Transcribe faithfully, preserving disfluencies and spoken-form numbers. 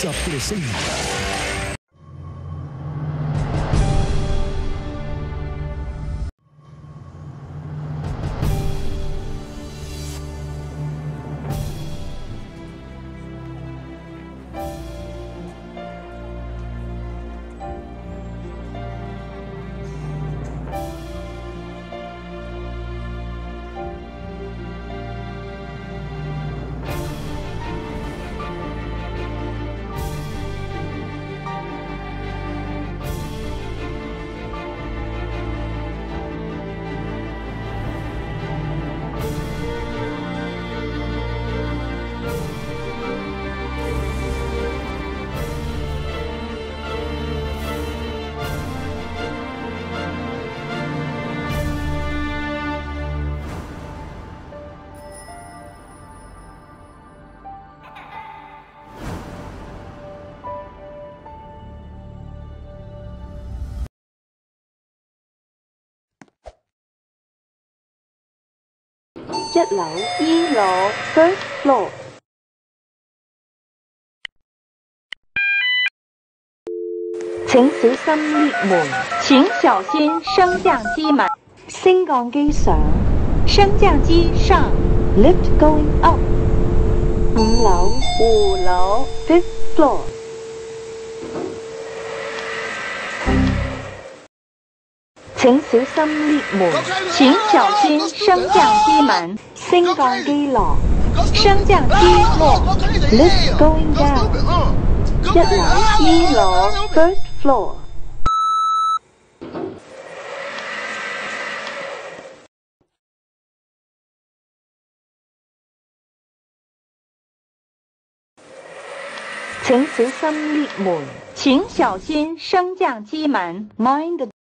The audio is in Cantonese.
十嘅聲音。 一樓一樓 first floor。請小心 lift 門，請小心升降機門。升降機上，升降機上 ，lift going up。五樓五樓 fifth floor。請小心 lift 門，請小心升降機門。升降機落，升降機落 ，lift going down。一樓一樓 first floor。請小心 lift 門，請小心升降機門。Mind the